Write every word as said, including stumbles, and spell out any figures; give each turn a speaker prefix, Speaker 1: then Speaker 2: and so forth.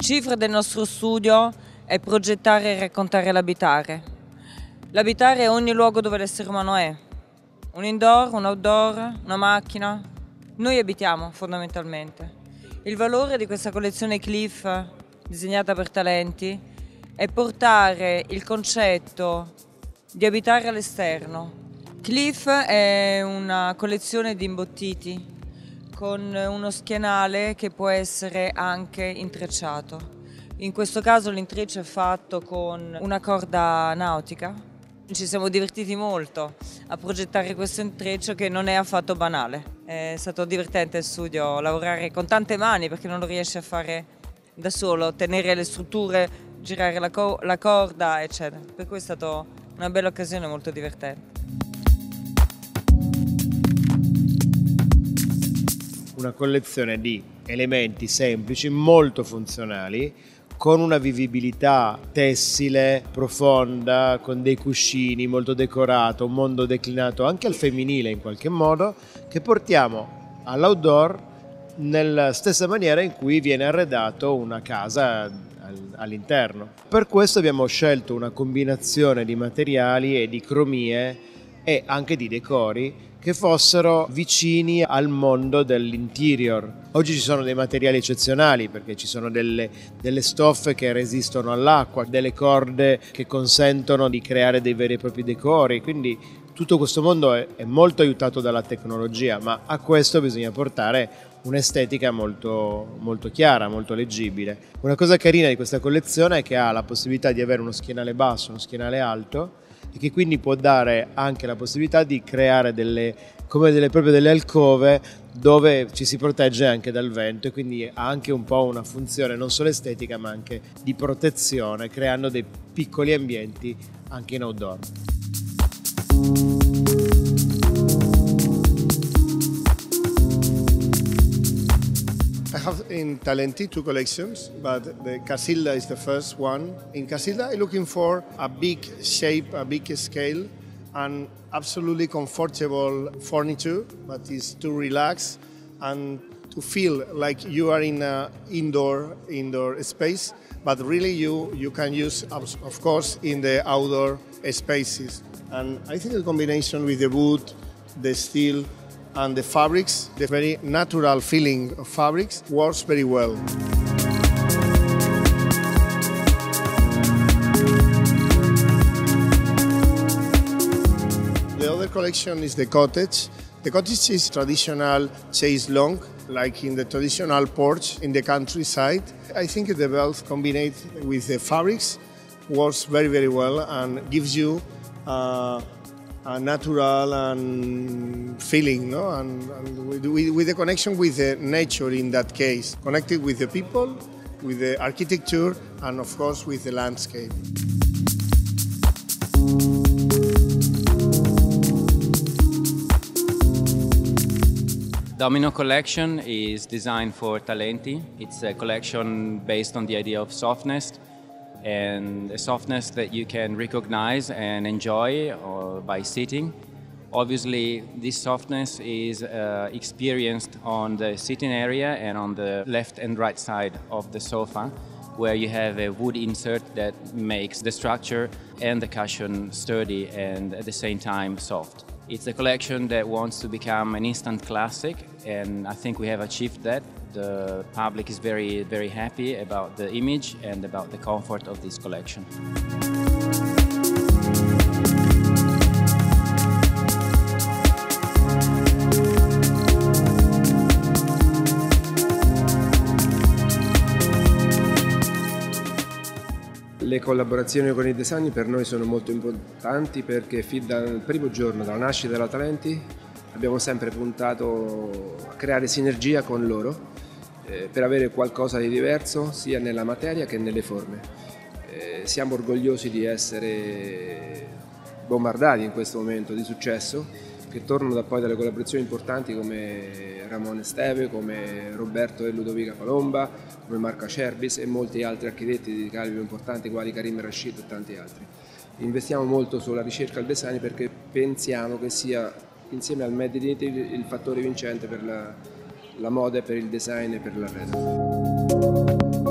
Speaker 1: Cifra del nostro studio è progettare e raccontare l'abitare. L'abitare è ogni luogo dove l'essere umano è. Un indoor, un outdoor, una macchina. Noi abitiamo fondamentalmente. Il valore di questa collezione Cliff, disegnata per Talenti, è portare il concetto di abitare all'esterno. Cliff è una collezione di imbottiti con uno schienale che può essere anche intrecciato. In questo caso l'intreccio è fatto con una corda nautica. Ci siamo divertiti molto a progettare questo intreccio che non è affatto banale. È stato divertente in studio lavorare con tante mani perché non lo riesci a fare da solo, tenere le strutture, girare la, co la corda, eccetera. Per cui è stata una bella occasione, molto divertente.
Speaker 2: Una collezione di elementi semplici, molto funzionali, con una vivibilità tessile profonda, con dei cuscini, molto decorato, un mondo declinato anche al femminile in qualche modo, che portiamo all'outdoor nella stessa maniera in cui viene arredato una casa all'interno. Per questo abbiamo scelto una combinazione di materiali e di cromie e anche di decori che fossero vicini al mondo dell'interior. Oggi ci sono dei materiali eccezionali perché ci sono delle, delle stoffe che resistono all'acqua, delle corde che consentono di creare dei veri e propri decori, quindi tutto questo mondo è, è molto aiutato dalla tecnologia, ma a questo bisogna portare un'estetica molto, molto chiara, molto leggibile. Una cosa carina di questa collezione è che ha la possibilità di avere uno schienale basso, uno schienale alto, e che quindi può dare anche la possibilità di creare delle, come delle, proprio delle alcove dove ci si protegge anche dal vento, e quindi ha anche un po' una funzione non solo estetica ma anche di protezione, creando dei piccoli ambienti anche in outdoor.
Speaker 3: I have in Talenti two collections, but the Casilda is the first one. In Casilda, I'm looking for a big shape, a big scale, and absolutely comfortable furniture, but it's to relax and to feel like you are in an indoor indoor space, but really you you can use, of course, in the outdoor spaces. And I think the combination with the wood, the steel, and the fabrics, the very natural feeling of fabrics, works very well. The other collection is the cottage. The cottage is traditional chaise longue, like in the traditional porch in the countryside. I think the both combined with the fabrics works very, very well and gives you uh, a natural and feeling, no? and, and with, with the connection with the nature in that case, connected with the people, with the architecture, and of course with the landscape.
Speaker 4: Domino Collection is designed for Talenti. It's a collection based on the idea of softness, and a softness that you can recognize and enjoy or by sitting. Obviously, this softness is uh, experienced on the sitting area and on the left and right side of the sofa, where you have a wood insert that makes the structure and the cushion sturdy and at the same time soft. It's a collection that wants to become an instant classic, and I think we have achieved that. The public is very, very happy about the image and about the comfort of this collection.
Speaker 5: Le collaborazioni con i design per noi sono molto importanti perché fin dal primo giorno, dalla nascita della Talenti, abbiamo sempre puntato a creare sinergia con loro eh, per avere qualcosa di diverso sia nella materia che nelle forme. Eh, siamo orgogliosi di essere bombardati in questo momento di successo, che tornano da poi dalle collaborazioni importanti come Ramon Esteve, come Roberto e Ludovica Palomba, come Marco Acerbis e molti altri architetti di calibro importanti quali Karim Rashid e tanti altri. Investiamo molto sulla ricerca al design perché pensiamo che sia, insieme al Made in Italy, il fattore vincente per la, la moda, per il design e per l'arredo.